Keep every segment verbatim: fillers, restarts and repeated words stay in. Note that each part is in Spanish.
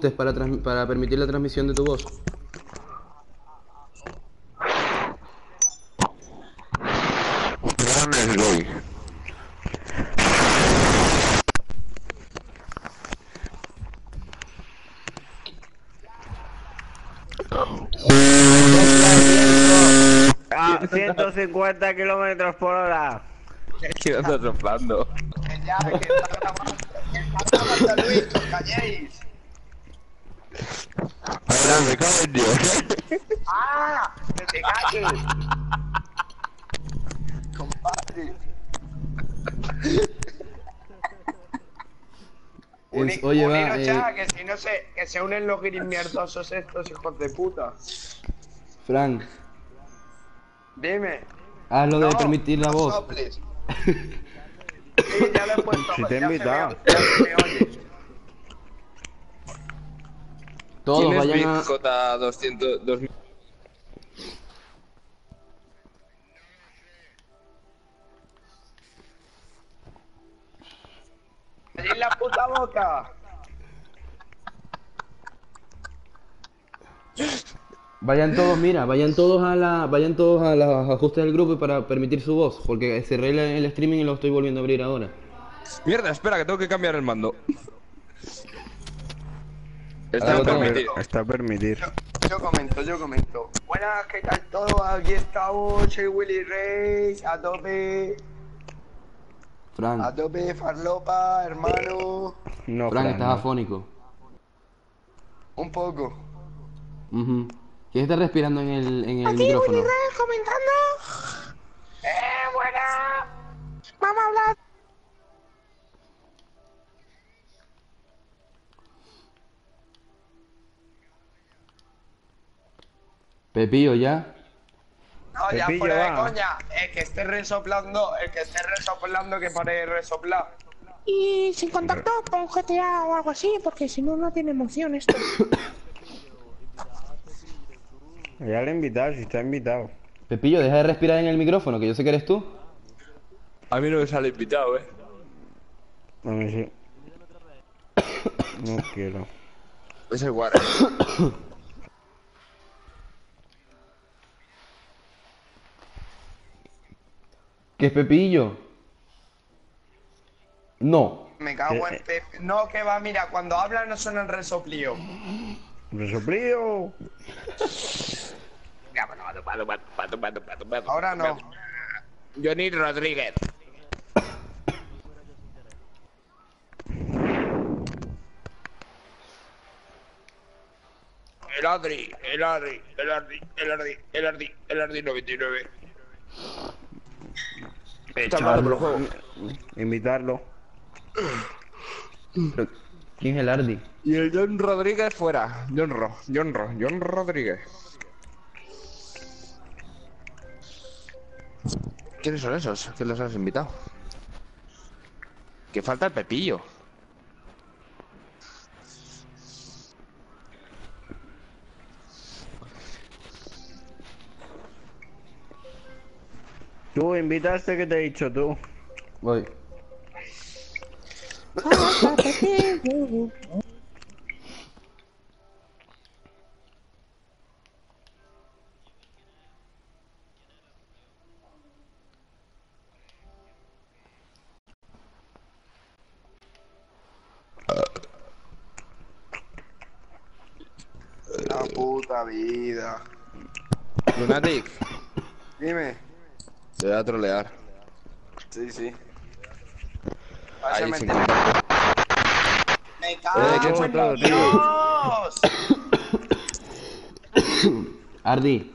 ajustes para, para permitir la transmisión de tu voz. A ciento cincuenta kilómetros por hora. ¿Qué andas soplando? Ya, que está grabando. Está grabando, Luis, que os calléis. Ahora me cago en Dios. ¡Ah! ¡Que te calles! Compadre. Es, oye, va, Uniros eh, ya, que si no se, que se unen los grimierdosos estos hijos de puta. Frank, Dime. haz lo de No, permitir la no voz. soples. Sí, ya lo he puesto. Si te he ya se me- invitado. ya se me oye. Todos ¿Quién es vayan Big a... J doscientos dos mil? ¡Callid la puta boca! Vayan todos, mira, vayan todos a la, vayan todos a los ajustes del grupo para permitir su voz, porque cerré el, el streaming y lo estoy volviendo a abrir ahora. Mierda, espera, que tengo que cambiar el mando. Ahora Está lo tengo. permitido. Está permitido. Yo, yo comento, yo comento. Buenas, ¿qué tal todo? Aquí estamos, soy Willy Rey, a tope, a Frank, tope, farlopa, hermano. No, Frank, Fran, estás no. afónico. Un poco. Ujú. ¿Quién está respirando en el, en el micrófono? comentando. ¡Eh, buena! Vamos a hablar. Pepillo, ¿ya? No, ya Pepillo, fuera de va. coña. El que esté resoplando, el que esté resoplando que pare de resoplar. Y sin contacto con G T A o algo así, porque si no, no tiene emoción esto. Ya le he invitado, si está invitado. Pepillo, deja de respirar en el micrófono, que yo sé que eres tú. A mí no me sale invitado, eh. A mí sí. No quiero. Es el guar. ¿Qué es Pepillo? No. Me cago Eh, en Pepe. No, que va, mira, cuando habla no suena el resoplío. ¡Resoplío! Ahora no. Johnny Rodríguez. El Adri, el Adri, el Adri, el Adri, el Adri, el Adri noventa y nueve. Está hablando por los juegos. Invitarlo. Pero, ¿quién es el Ardi? Y el John Rodríguez fuera. John Ro, John Ro, John Rodríguez. ¿Quiénes son esos? ¿Quién los has invitado? Que falta el Pepillo. Tú invitaste, que te he dicho tú. Voy. La puta vida. Lunatic, Dime. te voy a trolear. Sí, sí. Ahí Pásame sin el contacto. ¡Me Eh, cago ¿qué en son todos, Dios! Ardi.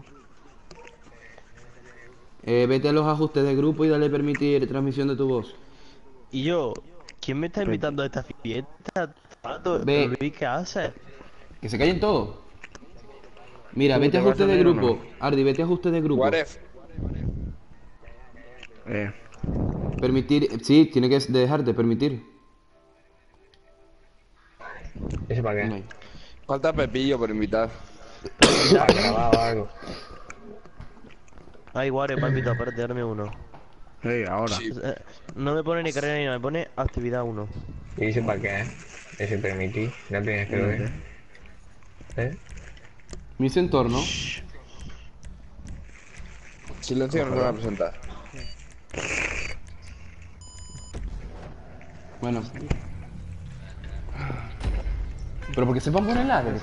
Eh, vete a los ajustes de grupo y dale permitir transmisión de tu voz. Y yo, ¿quién me está invitando a esta fiesta? Tato? Ve. Luis, ¿qué haces? Que se callen todos. Mira, Tú, vete a ¿te vas ajustes a de unir o grupo. Ardi, vete a ajustes de grupo. Waref. Eh. Permitir, sí, tiene que dejarte permitir. ¿Ese para qué? Ahí. Falta Pepillo por invitar. ¿Para grabar o algo? Ay, Wario, me ha invitado, espérate, darme uno. Sí, ahora. Sí. Eh, No me pone ni carrera ni nada, me pone actividad uno. ¿Y ese para qué? Ese permití, la primera vez que lo veo. ¿Eh? Mis entorno. Silencio, no se va a presentar. Bueno. Pero porque se van a poner ladres.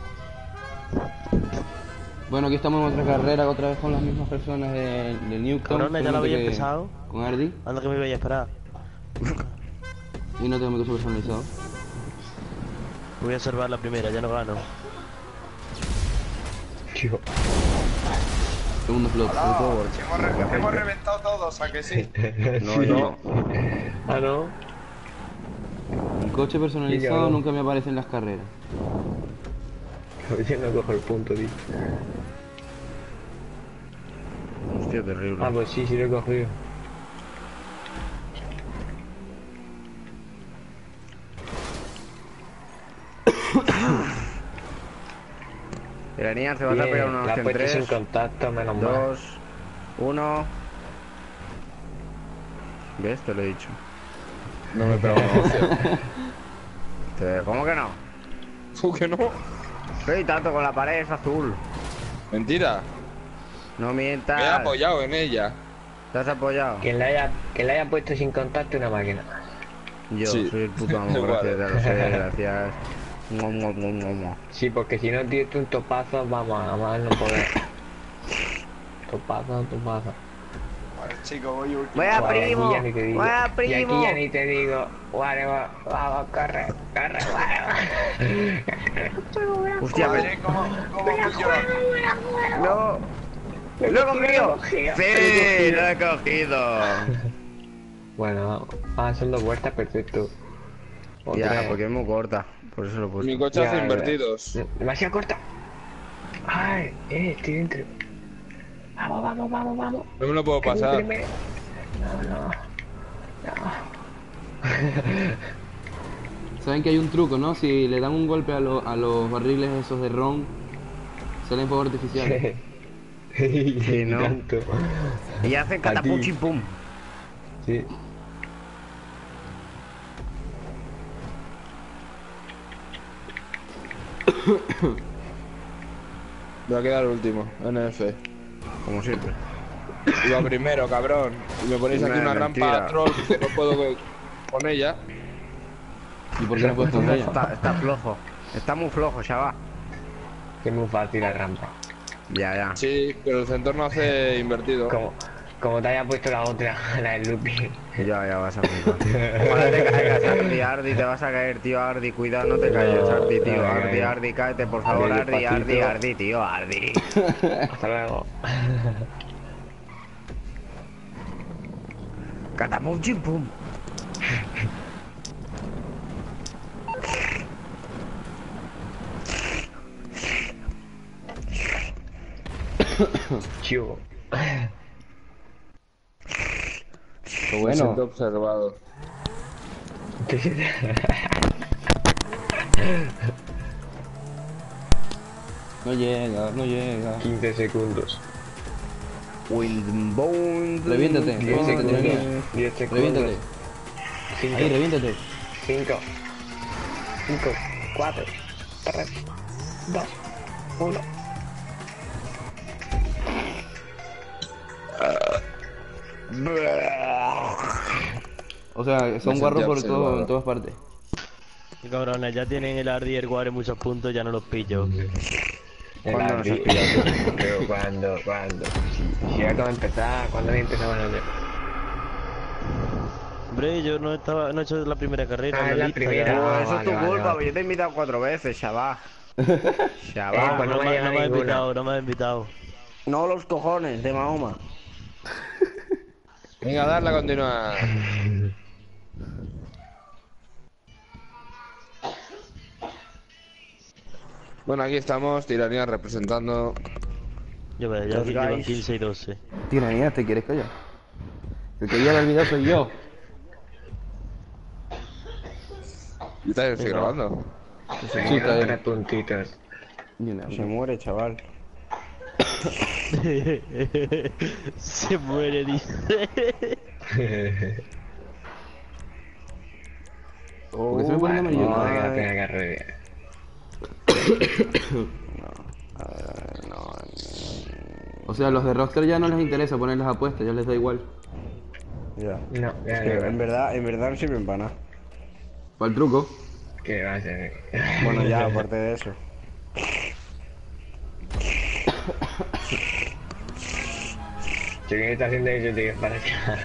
Bueno, aquí estamos en otra carrera, otra vez con las mismas personas de, de Newton. Cabrones, ya lo habéis que- empezado. Con Ardi. Anda que me voy a esperar. Y no tengo mi coche personalizado. Voy a observar la primera, ya no gano. Tío. Segundo flop. Hola, hemos, re- hemos reventado todos, ¿a que sí? No, yo. Ah, no. Mi coche personalizado no. nunca me aparece en las carreras. Yo no cojo el punto, tío. Hostia, terrible. Ah, pues sí, sí lo he cogido. Iranian, se va a Bien, pegar una la hostia has en puesto sin tres, contacto, menos mal. dos, uno. ¿Ves? Te lo he dicho. No me pego una hostia. Te- ¿Cómo que no? ¿Tú que no? Estoy tanto con la pared, es azul. Mentira. No Me he mientas. apoyado en ella. ¿Te has apoyado? Quien la haya, quien la haya puesto sin contacto una máquina. Yo Sí. soy el puto amo, Igual. gracias, ya lo sé, gracias. Mua, mua, mua, mua, mua. Sí, porque si no tienes un topazo, vamos a más no poder. Topazo, topazo. Vale, chicos, voy último. Vaya Guau, primo, aquí ya ni te digo. vaya Y aquí primo. ya ni te digo. Vale, va, vamos, corre, corre, vale, va. Hostia, pero... Joder, ¿cómo, cómo pillo? No. ¿Lo he cogido? Sí, lo he cogido. Bueno, vamos. Ah, son dos vueltas, perfecto. Ya, Otra. porque es muy corta. Por eso lo he puesto. Mi coche Ya, hace ya. invertidos. Demasiado corta. Ay, eh, estoy dentro. Vamos, vamos, vamos, vamos. No me lo puedo Que pasar. primer- No, no. No. Saben que hay un truco, ¿no? Si le dan un golpe a, lo- a los barriles esos de ron, salen fuegos artificiales. Sí, ¿no? Tanto. Y hacen A ti. catapuchi pum. Sí. Voy a quedar último, N F. Como siempre. Iba primero, cabrón. Y me ponéis aquí Nah, una mentira. rampa troll que no puedo co- con ella. ¿Y por qué no puedes con ella? Está, está flojo. Está muy flojo, chaval. Que es muy fácil la rampa. Ya, ya. Sí, pero el centro no hace invertido. Como, como te haya puesto la otra, la del looping. Ya, ya vas a flipar. Ojalá te caigas, Ardi, Ardi, te vas a caer, tío, Ardi, cuidado, no te caigas, Ardi, tío, No, Ardi, no. Ardi, cáete, por favor, Ardi, Ardi, Ardi, despacito. Ardi, tío, Ardi. Hasta luego. Catapum, chim, pum. Chivo. Qué Me bueno. siento observado. No llega, no llega. quince segundos. Windbone. Reviéntate, diez reviéntate, segundos. tiranía. diez segundos. Reviéntate. cinco, Ahí, reviéntate. cinco, cinco, cuatro, tres, dos, uno. O sea, son Me guarros sentí por todo, observado. en todas partes. Y cabrones, ya tienen el Ardi y el Guare muchos puntos, ya no los pillo. ¿Cuándo nos has pillado? Pero cuando, cuando. Si, si acaba de empezar, cuando había empezado a ganar. Hombre, yo no estaba, no he hecho la primera carrera. Ah, en es la lista, primera. ya. Oh, Ah, eso es vale, tu vale, culpa, vale. yo te he invitado cuatro veces, chaval. Eh, Chaval. pues No, no me me, ha no me has llegado invitado, ninguna. no me has invitado. No los cojones de Mahoma. Venga, darle a continuar. Bueno, aquí estamos, Tiranía representando. Yo veo, ya Los aquí llevan guys. quince y doce. Tiranía, ¿te quieres callar? El que lleva el video soy yo. ¿Y te estoy Venga. grabando? Sí, está bien. Tres puntitos. Ni nada. Se muere, chaval. Se muere, dice. ¿Por qué se me pone No, amarillo? que la Ay. primera carrera. A ver, no. O sea, a los de Rockstar ya no les interesa poner las apuestas, ya les da igual. Ya. No, Es ya que no. en verdad, en verdad no sirven para nada. ¿Para el truco? ¿Qué va a ser? Bueno, ya, aparte de eso. ¿Qué está haciendo eso, tío? Para allá.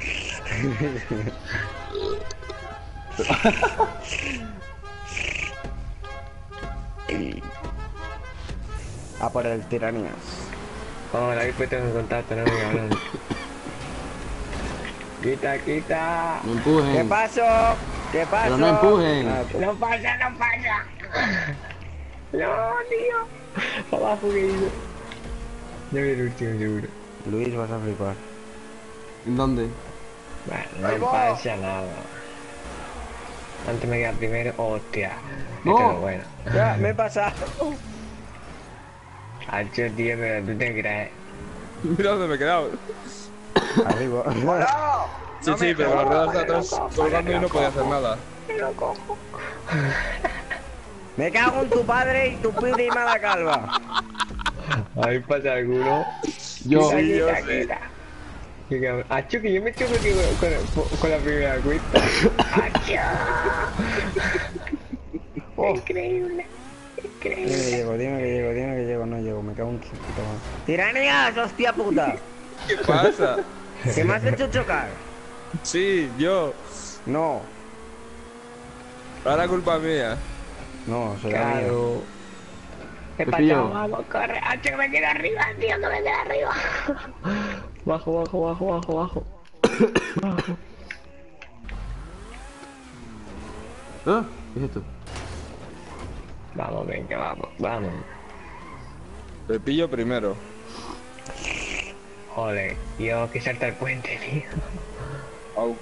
Ah, para el tiranías. Oh, la habéis puesto en contacto, no me cabrón. Quita, quita. No empujen. ¿Qué pasó? ¿Qué pasó? Pero no empujen. Ah, No pasa, no pasa. No, tío. Para abajo que ido. Yo voy el último seguro. Luis, vas a flipar. ¿En dónde? Bueno, no pasa nada. Antes me queda primero, hostia. No. Esto es lo bueno. Ya, me he pasado. Hacho, tío, pero tú te crees. Mira dónde me he quedado. Arriba. Sí, sí, pero las ruedas de atrás colgando y no podía hacer nada. Me cago en tu padre y tu prima la calva. Ahí pasa alguno. Yo. Quita, Sí, yo quita, sí. quita. Qué cabrón. Hacho, que yo me choco tío, con, con, con la primera cuesta. Hacho. Oh. Increíble. Dime Increíble. que llego, dime que llego, dime que llego, no llego, me cago en tu puta madre. ¡Tiranías, hostia puta! ¿Qué pasa? ¿Qué me has hecho chocar? Sí, yo. No, Ahora culpa mía. no, será mío. Claro. ¿Qué Pepillo. pasa? Vamos, corre. Hacho, que me quedo arriba, tío, que me quedo arriba. Bajo, bajo, bajo, bajo, bajo. Bajo. ¿Ah? ¿Qué es esto? Vamos, venga, vamos, vamos. Te pillo primero. Joder, Dios, que salta el puente, tío. Au.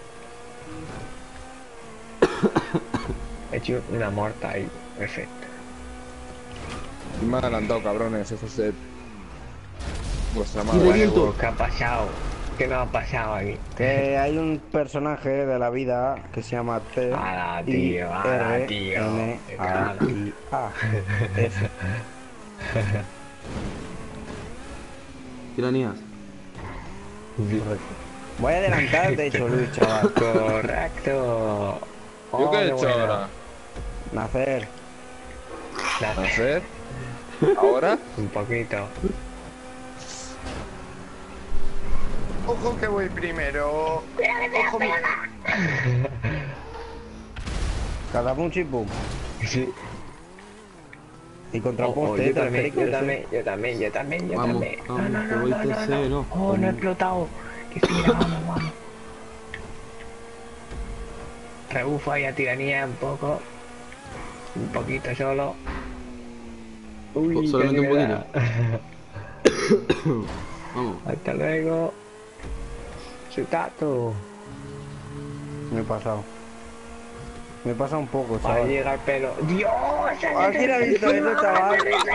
He hecho una muerta ahí, perfecto. Y me ha adelantado, cabrones, hijos de vuestra Y madre. reviento. Bueno, ¿qué ha pasado? ¿Qué nos ha pasado aquí? Que hay un personaje de la vida que se llama T Ala, I tío, ala, R tío. N A I A S. Tiranías. Voy a adelantar, de hecho, Luis, chaval. Correcto. ¿Yo Oh, qué he qué hecho bueno. ahora? Nacer. Nada, ¿Hacer? ¿Ahora? un poquito. Ojo que voy primero. Ojo, mi- Cada pum chipum. Sí. Y contra Oh, oh, poste, yo te también, yo películas, también, ¿eh? yo también, yo también, yo Vamos, también. No, vamos, no, que no, voy no, no, tercero. no. Oh, no he explotado. Que tira, vamos, vamos. Rebufo ahí a tiranía un poco. Un poquito solo. Uy, Solamente qué un nivel. Vamos. Hasta luego. Chutato. Me he pasado. Me he pasado un poco, Para chaval. llegar el pelo. ¡Dios! ¿A quién ha visto eso, chaval?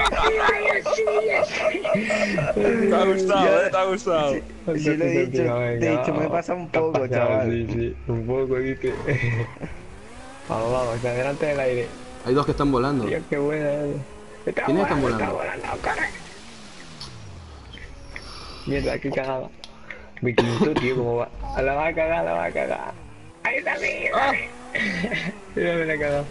Te ha gustado, eh, te ha gustado. Sí, lo he dicho, te he dicho, me he pasado un poco, chaval. Sí, sí, un poco, dice. Vamos, vamos, adelante del aire. Hay dos que están volando. Dios, qué buena es. Está ¿Quiénes están Está volando? volando, corre. Mierda, qué cagada. Me quinto, tío, cómo va. A la va a cagar, la va a cagar. Ahí está, mira. Mira, me la he cagado.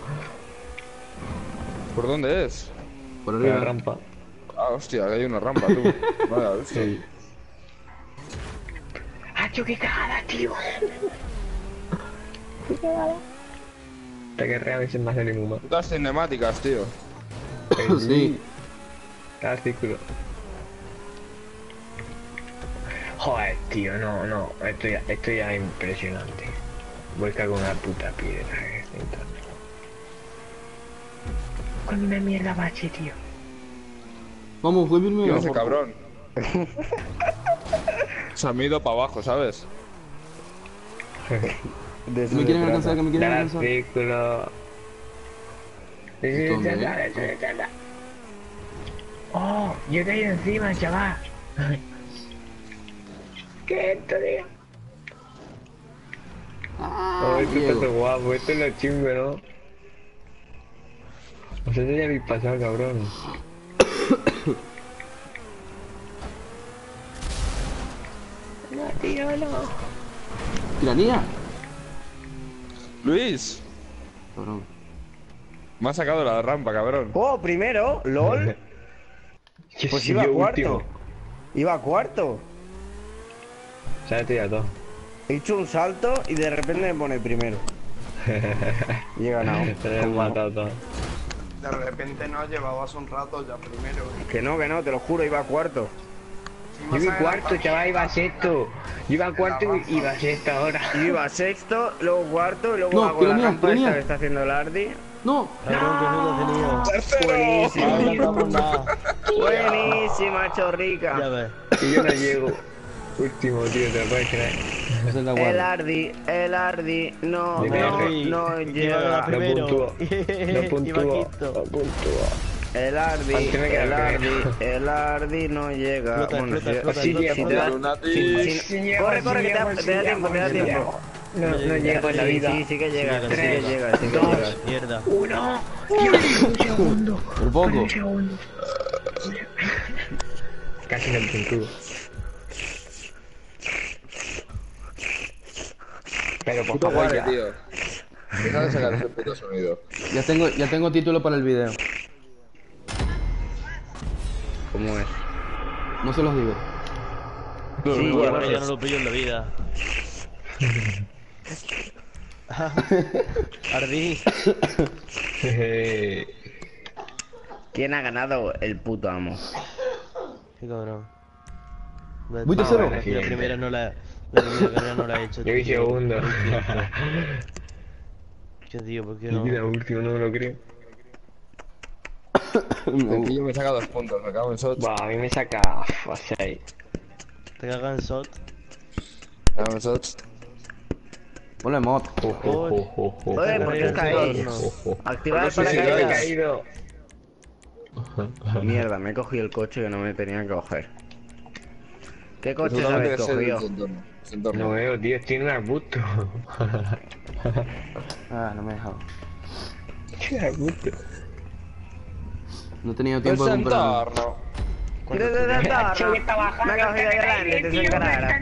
¿Por dónde es? Por Por la arriba. rampa. Ah, hostia, que hay una rampa, tú. No la he visto. ¡Ah, tío, qué cagada, tío! ¡Qué cagada! Hasta que realmente es más de ninguna. Putas cinemáticas, tío. Sí. Cada círculo. Joder, tío, no, no. Esto ya, esto ya es impresionante. Voy a caer con una puta piedra. eh, entonces. Con una mierda bache, tío. Vamos, voy Tío, primero. ese cabrón. Se ha ido para abajo, ¿sabes? De Que eso me se quieren trata. alcanzar, que me quieren Cada alcanzar. círculo. Sí, sí, ¿Dónde, sí, eh? sí, sí, sí. Oh, yo te he ido encima, chaval. ¿Qué es esto, tío? Ah, Oh, esto Diego. está todo guapo, esto es lo chingo, ¿no? Vosotros ya habéis pasado, cabrón. No, tío, no. ¿Tiranía? Luis, Cabrón. me ha sacado la rampa, cabrón. Oh, primero, LOL. Yo Pues soy iba yo cuarto. último. Iba cuarto. Sábate ya todo. He hecho un salto y de repente me pone primero. Y he ganado. Te he matado todo. De repente no llevabas un rato ya primero. Que no, que no, te lo juro, iba cuarto. Si Yo más iba adelante- cuarto, chaval, iba sexto. Yo iba cuarto y iba sexto ahora. Yo iba sexto, luego cuarto y luego No, hago la tiranía, rampa tiranía. esta que está haciendo el Ardi. ¡No! Cabrón, que no lo tenía. Buenísima. No sacamos nada. Buenísima, chorrica. Ya ves. Y yo no llego. Último, tío, te lo puedes creer. Esa es la El guarda. Ardi, el Ardi, no, Dime, no, Ardi. no Iba a llega. primero. No puntúa. No Iba puntúa. No quinto. puntúa. El Ardi, Antes me queda el Ardi, primero. el Ardi no llega. Explota, Bueno, explota, si- explota, si- explota, si te explota. da- Lunatic. si- si- Corre, corre, que te da te da tiempo, te da tiempo. No, no llego en la Sí, vida. sí, sí que llega, sí que Tres, llega, sí que dos, llega. Mierda. Uno. Dios, un segundo. Por poco. Un segundo. Casi en el puntudo. Pero por Puto favor, guare, ya. tío. Deja de sacar ese puto sonido. Ya tengo, ya tengo título para el video. ¿Cómo es? No se los digo. Sí, Bueno, bueno, ya no lo pillo en la vida. Ardí. Jeje. ¿Quién ha ganado? El puto amo. Qué cabrón. Voy tercero. La primera no la... La primera carrera no la he hecho. Yo vi tío. segundo. ¿Qué tío? ¿Por qué Y no? la última, no me lo creo. Sencillo me saca dos puntos, me cago en shots. Buah, a mí me saca a seis. Te cagan en shot. Me cago en shots. Hola, mod. Oye, ¿por qué os caéis? Activad el Sí, sí, Me he paracaídas. caído. Mierda, me he cogido el coche que no me tenía que coger. ¿Qué coche Seguramente habéis que es el cogido? entorno. Su entorno. No veo, tío, tiene un arbusto. Ah, no me he dejado. Tiene arbusto. No he tenido El tiempo de comprarlo. entorno. ¿Qué te da tarro? Me he cogido el grande, te soy cara.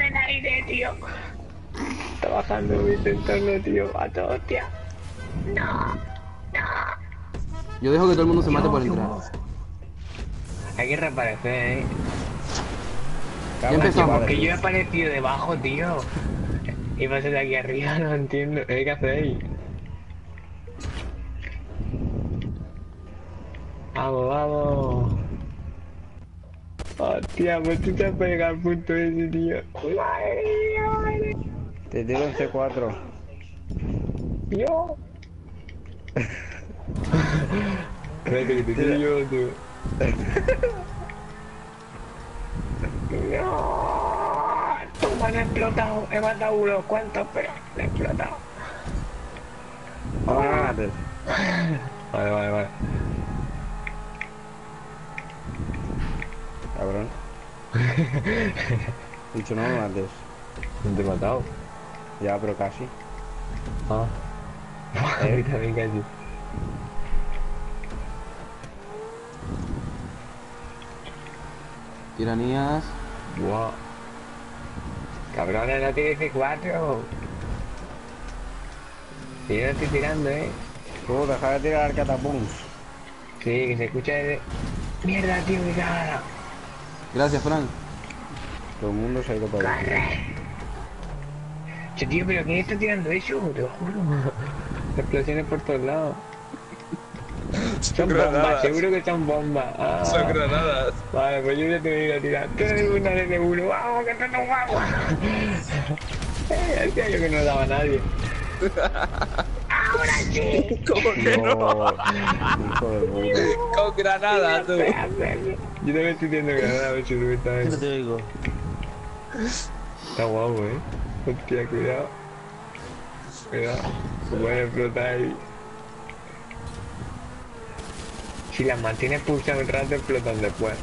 Está bajando mi entorno, tío. A todo, hostia. Yo dejo que todo el mundo se mate por entrar. Hay que reaparecer, eh. Ya empezamos. Porque yo he aparecido debajo, tío. Y pasé de aquí arriba, no entiendo. ¿Qué hacéis? Vamos, vamos. Hostia, pues tú te has pegado al punto ese, tío. Madre mía, madre. Te tiro en C cuatro. Yo. Espérate que te tiro yo, tú. No. Tú me has explotado. He matado unos cuantos, pero me he explotado. Ahora gánate. Vale, vale, vale. Cabrón. Dicho no me mates. No te he matado. Ya, pero casi. Ah. A mí también casi. Tiranías. Buah. Cabrones, no tiene C cuatro. Sí, yo no estoy tirando, eh. Tú, deja de tirar catapuns. Sí, que se escucha de... Mierda, tío, mi cara. Gracias, Frank. Todo el mundo se ha ido para allá. Che, tío, pero ¿quién está tirando eso? Te lo juro. Explosiones por todos lados. Son bombas, granadas. seguro que son bombas. Ah. Son granadas. Vale, pues yo ya te voy a ir a tirar. Todo una de uno. ¡Vamos, que esto no vamos! Eh, hacía yo que no daba a nadie. ¡Ahora sí! ¿Cómo que no? Hijo de puta. Con granada, tú. Yo también estoy tirando granada, a ver si me está No viendo. te oigo. Está guapo, eh. Hostia, cuidado. Cuidado. Se puede explotar ahí. Si las mantienes pulsadas un rato, explotan después.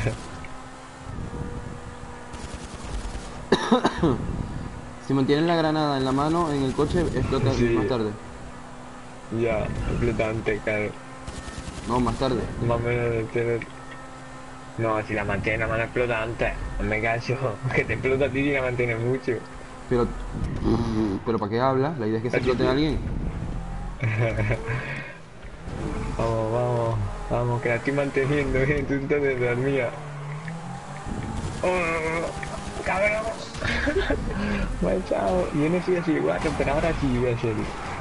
Si mantienes la granada en la mano, en el coche, explota Sí. más tarde. Ya, explota antes, claro. No, más tarde. Más o menos de... No, si la mantiene la mano explota antes. No me caso. Que te explota a ti y la mantiene mucho. Pero... ¿Pero para qué hablas? La idea es que se explote a alguien. Vamos, vamos. Vamos, que la estoy manteniendo bien. Tú estás detrás mía. ¡Oh! ¡Cabrón! Manchado. Yo no soy así cuatro, pero ahora sí voy a ser.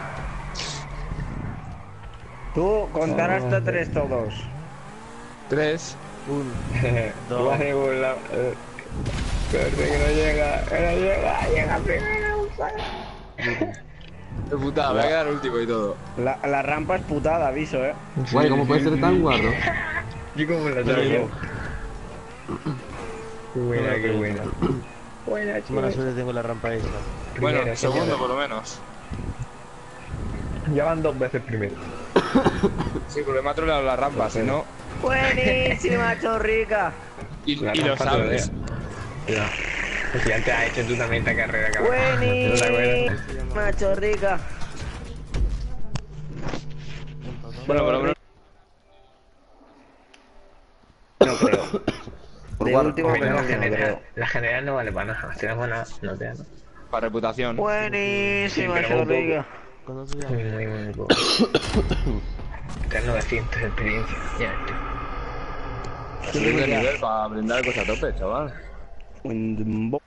Tú, contar Ah, hasta sí. tres todos. Tres. Un, dos. Vale, por la... eh, Corre, que no llega, que no llega, llega primero. De putada, me voy a quedar último y todo. La, la rampa es putada, aviso, eh. Guay, ¿cómo puede ser tan guarro? Yo como la Pero yo- traigo. Qué buena, qué buena. Buena, Mala chicos. suerte tengo la rampa esa. Bueno, Primero, segundo señores. por lo menos. Ya van dos veces primero. Sí, porque me ha troleado la rampa, si no. Buenísima, chorrica. Y, La y lo rampa sabes. Ya. Pues si antes has hecho tú también esta carrera, cabrón. ¿No te acuerdas? Buenísima, chorrica. Bueno, por lo menos. No creo. Por De guarro. último Bueno, la penalti no general, creo. la general no vale para nada. Si no buena, no te da nada. Para reputación. Buenísima, Sí, pero un chorrica. ¿Cuándo se Muy, llama? muy, muy poco. Tengo novecientos de experiencia. Ya estoy. Subir de nivel para brindar cosas a tope, chaval. Mm, bo-